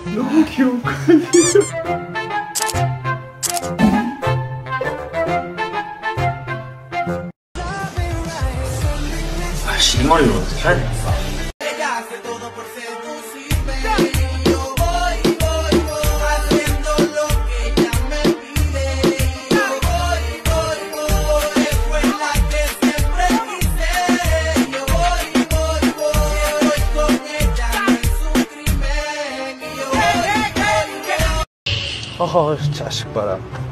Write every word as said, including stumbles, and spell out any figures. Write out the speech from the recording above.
너무 귀여울 거 아니에요? 이 머리로 어떻게 해야 될까? 어허, 자식 봐라.